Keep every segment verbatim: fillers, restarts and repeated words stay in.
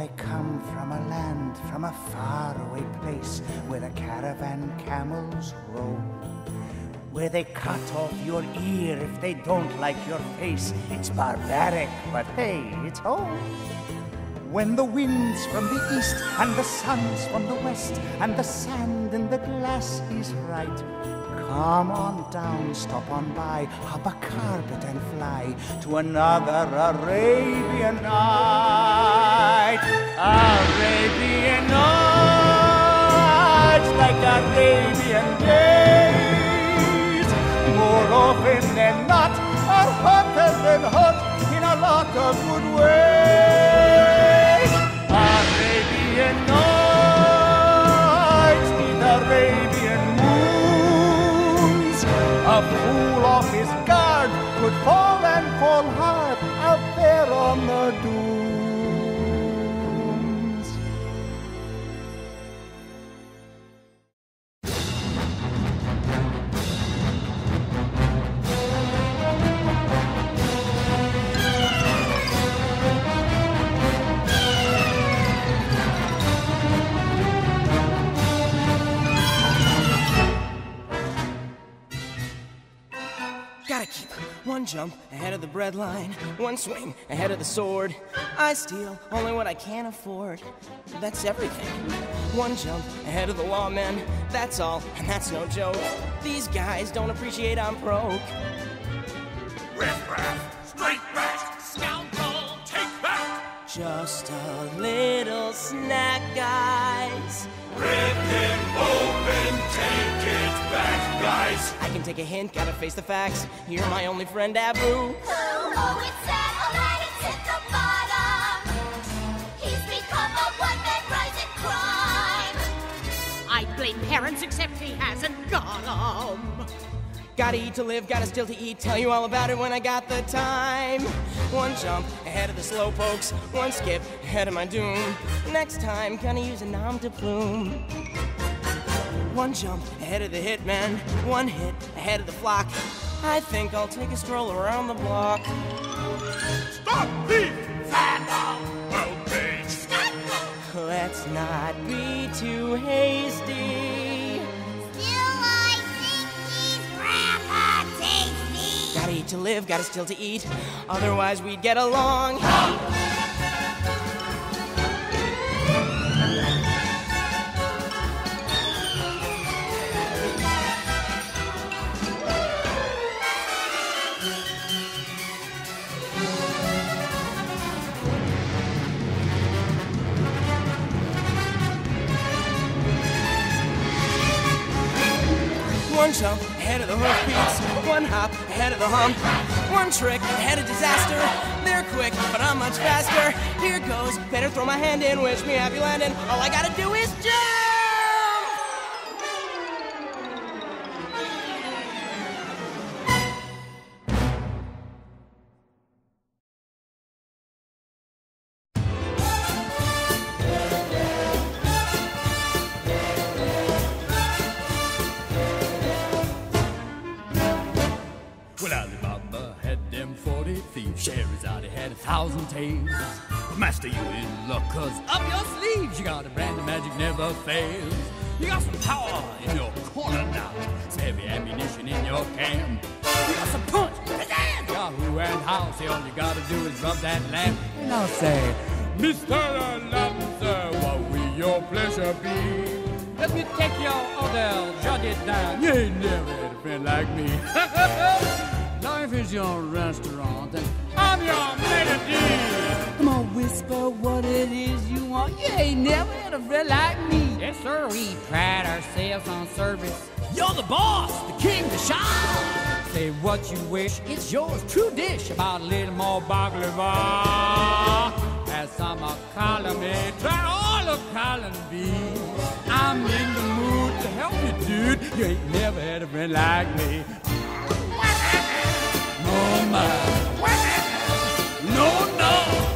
come from a land, from a faraway place, where the caravan camels roam, where they cut off your ear if they don't like your face. It's barbaric, but hey, it's home. When the wind's from the east and the sun's from the west and the sand in the glass is right, come on down, stop on by, hop a carpet and fly to another Arabian night. Arabian nights, like Arabian days, more often than not, are hotter than hot in a lot of good ways. Arabian nights need Arabian moons. A fool off his guard could fall and fall hard out there on the dunes. Gotta keep one jump ahead of the breadline, one swing ahead of the sword. I steal only what I can afford. That's everything. One jump ahead of the lawmen, that's all, and that's no joke. These guys don't appreciate I'm broke. Riff-raff, straight back, scoundrel, take back. Just a little snack, guys. Rip him open, take it back, guys. I can take a hint, gotta face the facts. You're my only friend, Abu. Who? Oh, it's sad, Aladdin's hit the bottom. He's become a one-man rising crime. I blame parents, except he hasn't got 'em. Gotta eat to live, gotta still to eat. Tell you all about it when I got the time. One jump ahead of the slow pokes, one skip ahead of my doom. Next time, gonna use a nom de plume. One jump ahead of the hitman, one hit ahead of the flock. I think I'll take a stroll around the block. Stop thief! Vandal! World page! Scandal! Let's not be too hasty. Still, I think he's rather tasty. Gotta eat to live, gotta still to eat. Otherwise, we'd get along. One jump ahead of the hoofbeats, one hop ahead of the hump, one trick ahead of disaster. They're quick, but I'm much faster. Here goes, better throw my hand in, wish me happy landing. All I gotta do is jump! Well, Alibaba had them forty thieves. Scheherazade had a thousand tales. But master, you in luck, cause up your sleeves you got a brand of magic never fails. You got some power in your corner now, some heavy ammunition in your camp. You got some punch, pizzazz, Yahoo and how. Say all you gotta do is rub that lamp. And I'll say, Mister Aladdin, sir, what will your pleasure be? Let me take your order, jot it down. You ain't never had a friend like me. Life is your restaurant, and I'm your melody. Come on, whisper what it is you want. You ain't never had a friend like me. Yes, sir, we pride ourselves on service. You're the boss, the king, the shah. Say what you wish, it's yours, true dish. About a little more baklava. Add some column A, try all of column B. I'm in the mood to help you, dude. You ain't never had a friend like me. Oh my. No, no.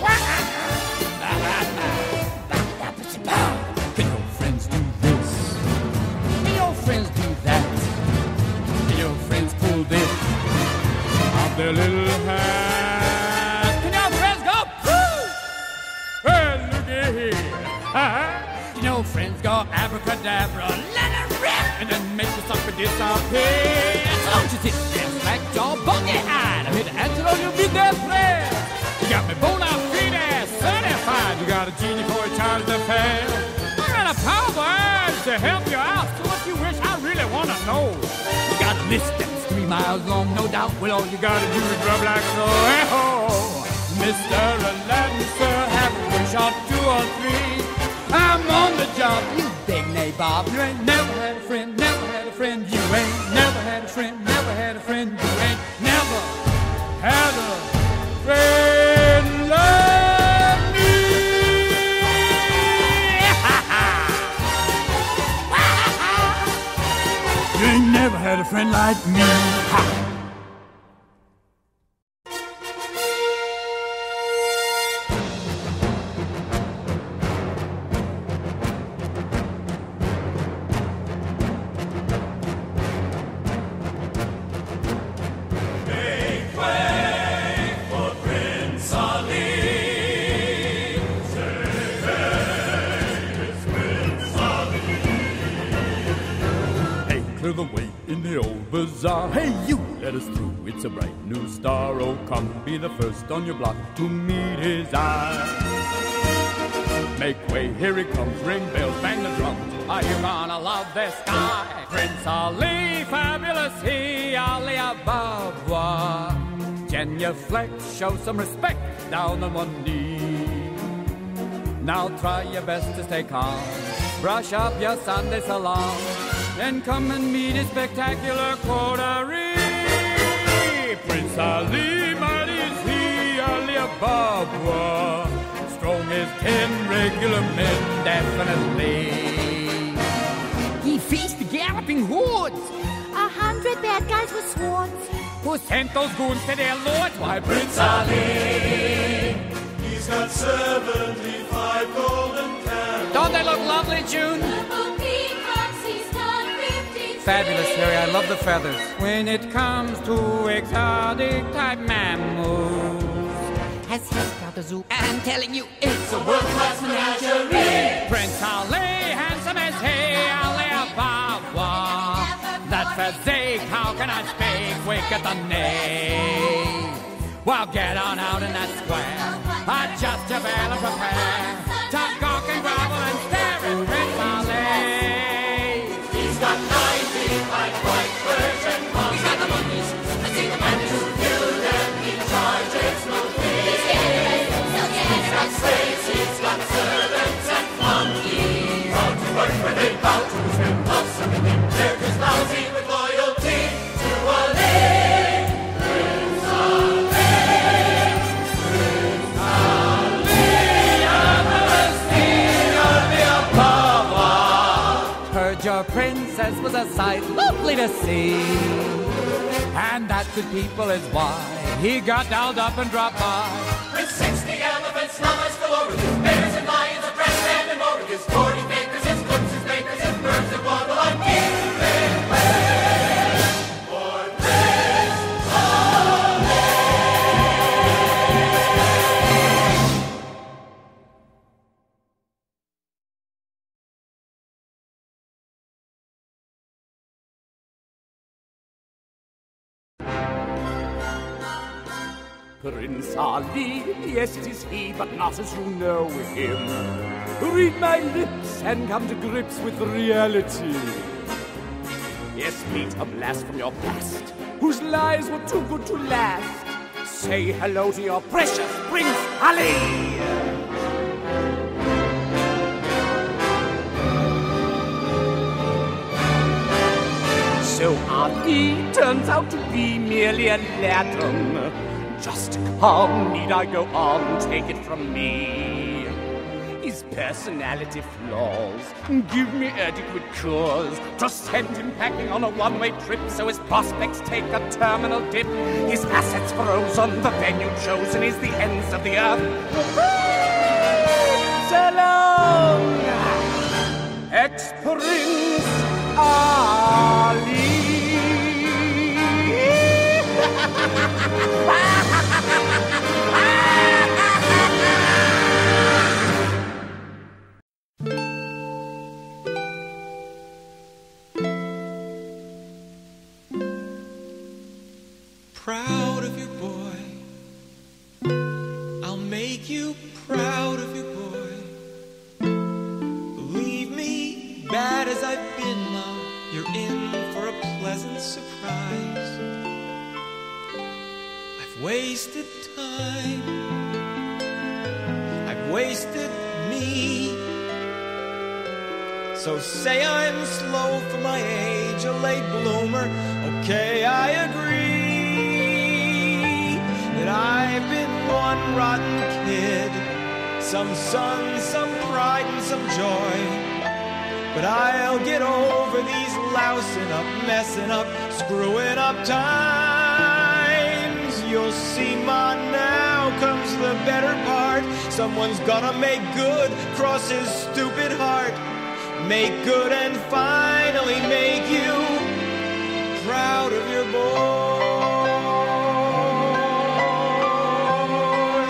Can your friends do this? Can your friends do that? Can your friends pull this off their little hat? Can your friends go? Woo! Hey, look baby. You know, friends go abracadabra, let it rip, and then make the sucker disappear. So don't you sit there, slack jaw, buggy-eyed. I'm here to answer all your midday prayers. You got me bona fide certified. You got a genie for a child to fail. I got a power to help you out. So what you wish, I really want to know. You got a list that's three miles long, no doubt. Well, all you got to do is rub like so. Hey-ho, Mister Aladdin, sir, have a wish or two or three. I'm on the job, you big nabob. You ain't never had a friend, never had a friend. You ain't never had a friend, never had a friend. You ain't never had a friend like me. You ain't never had a friend like me. Ha. The way in the old bazaar. Hey, you, let us through. It's a bright new star. Oh, come, be the first on your block to meet his eye. Make way, here he comes. Ring bells, bang the drums. Are you gonna love this guy? Prince Ali, fabulous he, Ali Ababa. Genuflect, show some respect, down on one knee. Now try your best to stay calm. Brush up your Sunday salon. Then come and meet his spectacular coterie. Prince Ali, mighty is he, Ali Ababa. Strong as ten regular men, definitely. He faced the galloping hordes. A hundred bad guys with swords. Who sent those goons to their lords? Why, Prince Ali, He's got seventy-five golden candles. don't they look lovely, June? Fabulous, Harry. I love the feathers. When it comes to exotic type mammals, has he got a zoo? I'm telling you, it's a world-class menagerie. Prince Ali, handsome as he, Ali Ababa. That physique, how can I speak? Quick at the knee. Well, get on out in that square. Adjust your veil and prepare to gawk and grovel and stare at Prince Ali. He's got ninety-five white Persian monkeys. He's got the monkeys. I see the man who killed them. He charges no fee. He's generous, so generous. He's got slaves, he's got servants and flunkies. Proud to work when they bow to him. Love serving him. They're just lousy with loyalty to Ali. Prince Ali. Prince Ali. Everlasting Ali Ababa. Heard your princess was a sight lovely to see, and that good people is why he got dialed up and dropped by. With sixty elephants, llamas galore, with bears and lions, a brass band and more, his forty bakers, his cooks, his bakers, his birds that waddle on giving way for Prince Ali. Prince Ali, yes it is he, but not as you know him. Read my lips and come to grips with reality. Yes, meet a blast from your past, whose lies were too good to last. Say hello to your precious Prince Ali! So Ali turns out to be merely a Latin. Just come, need I go on, take it from me. His personality flaws give me adequate cause to send him packing on a one-way trip, so his prospects take a terminal dip. His assets frozen, the venue chosen is the ends of the earth. So long, ex-Prince Ali. proud of your boy. I'll make you proud of your boy. Believe me, bad as I've been, love, you're in for a pleasant surprise. I've wasted time, I've wasted me. So say I'm slow for my age, a late bloomer. Okay, I agree that I've been one rotten kid, some sun, some pride, and some joy. But I'll get over these lousing up, messing up, screwing up times. You'll see, Ma, now comes the better part. Someone's gonna make good, cross his stupid heart. Make good and finally make you proud of your boy.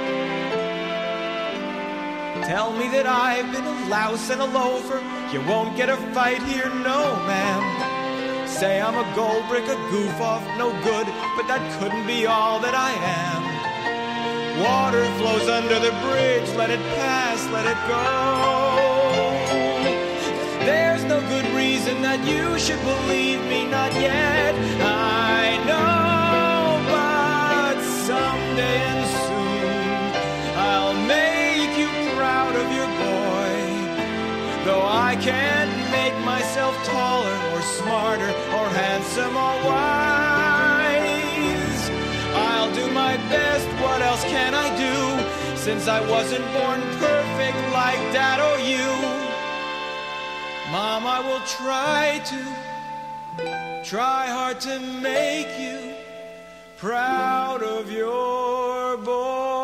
Tell me that I've been a louse and a loafer. You won't get a fight here, no, ma'am. Say I'm a gold brick, a goof off, no good, but that couldn't be all that I am. Water flows under the bridge, let it pass, let it go. There's no good reason that you should believe me, not yet. I know, but someday and soon I'll make you proud of your boy. Though I can't make myself taller or smarter or handsome or wise, I'll do my best, what else can I do? Since I wasn't born perfect like Dad or you. Mom, I will try to, try hard to make you proud of your boy.